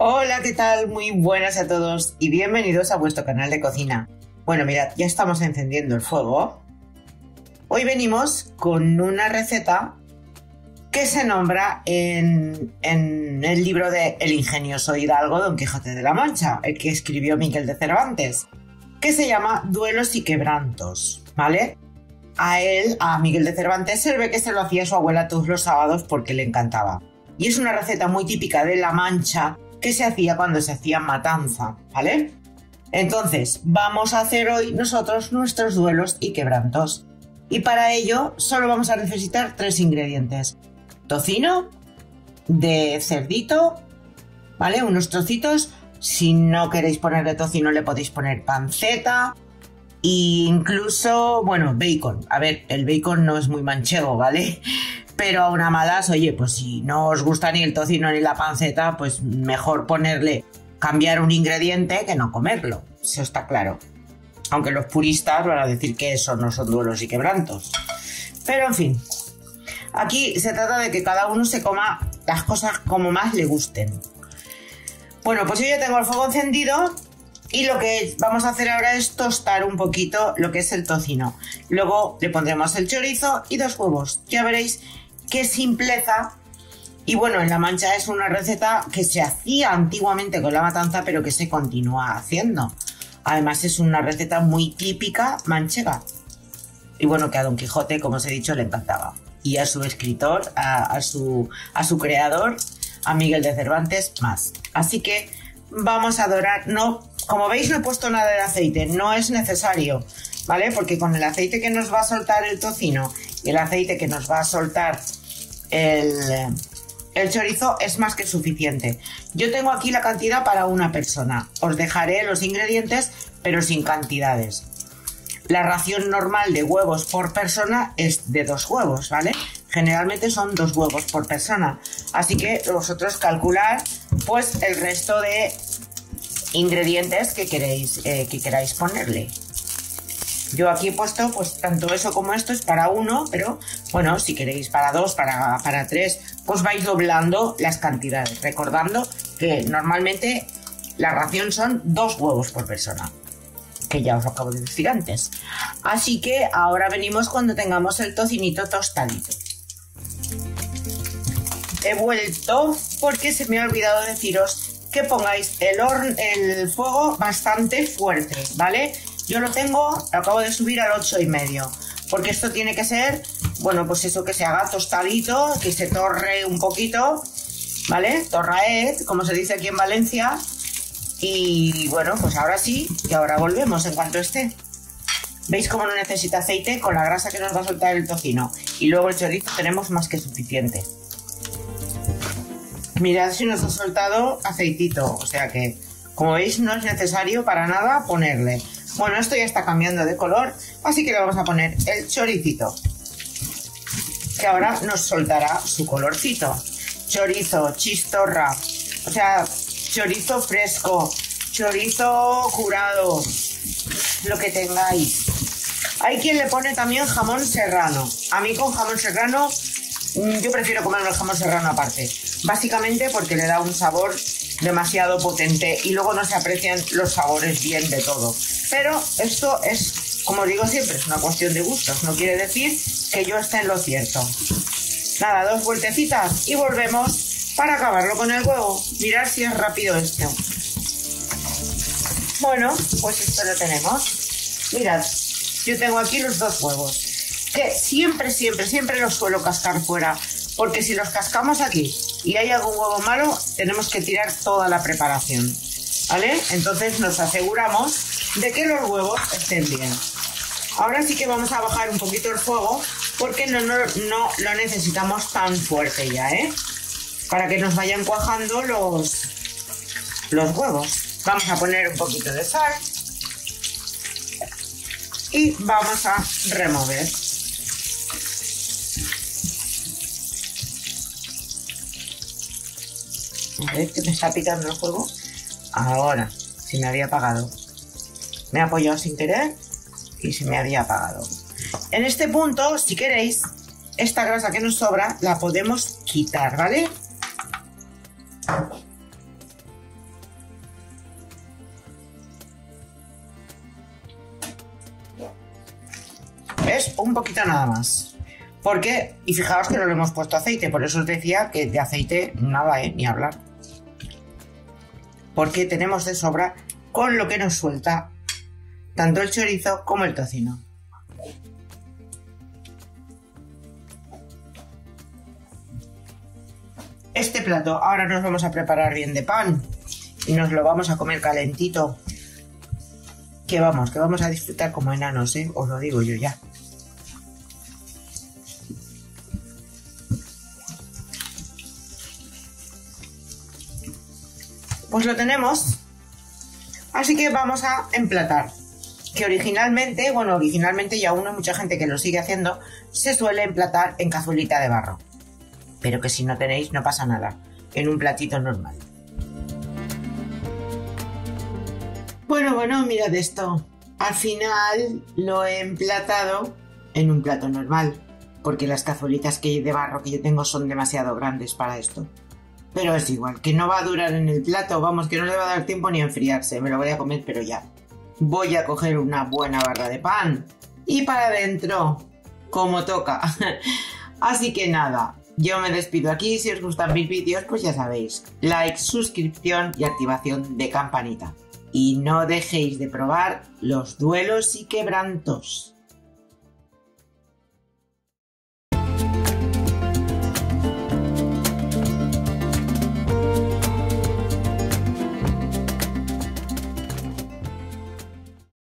Hola, ¿qué tal? Muy buenas a todos y bienvenidos a vuestro canal de cocina. Bueno, mirad, ya estamos encendiendo el fuego. Hoy venimos con una receta que se nombra en el libro de El ingenioso hidalgo Don Quijote de la Mancha, el que escribió Miguel de Cervantes, que se llama Duelos y quebrantos, ¿vale? A Miguel de Cervantes se ve que se lo hacía su abuela todos los sábados porque le encantaba. Y es una receta muy típica de La Mancha que se hacía cuando se hacía matanza, ¿vale? Entonces, vamos a hacer hoy nosotros nuestros duelos y quebrantos. Y para ello solo vamos a necesitar 3 ingredientes. Tocino de cerdito, ¿vale? Unos trocitos. Si no queréis ponerle tocino le podéis poner panceta e incluso, bueno, bacon. A ver, el bacon no es muy manchego, ¿vale? Pero a una malas, oye, pues si no os gusta ni el tocino ni la panceta, pues mejor cambiar un ingrediente que no comerlo. Eso está claro. Aunque los puristas van a decir que eso no son duelos y quebrantos. Pero en fin, aquí se trata de que cada uno se coma las cosas como más le gusten. Bueno, pues yo ya tengo el fuego encendido y lo que vamos a hacer ahora es tostar un poquito lo que es el tocino. Luego le pondremos el chorizo y 2 huevos. Ya veréis qué simpleza. Y bueno, en La Mancha es una receta que se hacía antiguamente con la matanza, pero que se continúa haciendo. Además es una receta muy típica manchega. Y bueno, que a Don Quijote, como os he dicho, le encantaba. Y a su escritor, a su creador, a Miguel de Cervantes, más. Así que vamos a dorar. No, como veis no he puesto nada de aceite, no es necesario, ¿vale? Porque con el aceite que nos va a soltar el tocino y el aceite que nos va a soltar el chorizo es más que suficiente. Yo tengo aquí la cantidad para una persona. Os dejaré los ingredientes, pero sin cantidades. La ración normal de huevos por persona es de 2 huevos, ¿vale? Generalmente son 2 huevos por persona. Así que vosotros calculad pues el resto de ingredientes que queráis ponerle. Yo aquí he puesto pues tanto eso como esto es para 1, pero bueno, si queréis para 2, para 3, pues vais doblando las cantidades, recordando que normalmente la ración son 2 huevos por persona, que ya os lo acabo de decir antes. Así que ahora venimos cuando tengamos el tocinito tostadito. He vuelto porque se me ha olvidado deciros que pongáis el fuego bastante fuerte, ¿vale? Yo lo acabo de subir al 8,5, porque esto tiene que ser, bueno, pues eso, que se haga tostadito, que se torre un poquito, ¿vale? Torraed, como se dice aquí en Valencia. Y bueno, pues ahora sí, y ahora volvemos en cuanto esté. ¿Veis cómo no necesita aceite? Con la grasa que nos va a soltar el tocino. Y luego el chorizo tenemos más que suficiente. Mirad si nos ha soltado aceitito, o sea que, como veis, no es necesario para nada ponerle. Bueno, esto ya está cambiando de color, así que le vamos a poner el choricito, que ahora nos soltará su colorcito. Chorizo, chistorra, o sea, chorizo fresco, chorizo curado, lo que tengáis. Hay quien le pone también jamón serrano. A mí con jamón serrano, yo prefiero comerme el jamón serrano aparte. Básicamente porque le da un sabor demasiado potente y luego no se aprecian los sabores bien de todo. Pero esto es, como digo siempre, es una cuestión de gustos. No quiere decir que yo esté en lo cierto. Nada, 2 vueltecitas y volvemos para acabarlo con el huevo. Mirad si es rápido esto. Bueno, pues esto lo tenemos. Mirad, yo tengo aquí los 2 huevos, que siempre los suelo cascar fuera, porque si los cascamos aquí y hay algún huevo malo, tenemos que tirar toda la preparación, ¿vale? Entonces nos aseguramos de que los huevos estén bien. Ahora sí que vamos a bajar un poquito el fuego, porque no lo necesitamos tan fuerte ya, ¿eh? Para que nos vayan cuajando los huevos. Vamos a poner un poquito de sal y vamos a remover. A ver que me está picando el fuego. Ahora, si me había apagado. Me he apoyado sin querer y se me había apagado. En este punto, si queréis, esta grasa que nos sobra la podemos quitar, ¿vale? ¿Ves? Un poquito nada más. Porque, y fijaos que no le hemos puesto aceite, por eso os decía que de aceite nada, ni hablar. Porque tenemos de sobra con lo que nos suelta tanto el chorizo como el tocino. Este plato ahora nos vamos a preparar bien de pan y nos lo vamos a comer calentito. Que vamos a disfrutar como enanos, os lo digo yo ya. Pues lo tenemos, así que vamos a emplatar, que originalmente y aún hay mucha gente que lo sigue haciendo, se suele emplatar en cazuelita de barro, pero que si no tenéis no pasa nada, en un platito normal. Bueno, mirad esto, al final lo he emplatado en un plato normal, porque las cazuelitas de barro que yo tengo son demasiado grandes para esto. Pero es igual, que no va a durar en el plato, vamos, que no le va a dar tiempo ni a enfriarse, me lo voy a comer, pero ya. Voy a coger una buena barra de pan y para adentro, como toca. Así que nada, yo me despido aquí, si os gustan mis vídeos, pues ya sabéis, like, suscripción y activación de campanita. Y no dejéis de probar los duelos y quebrantos.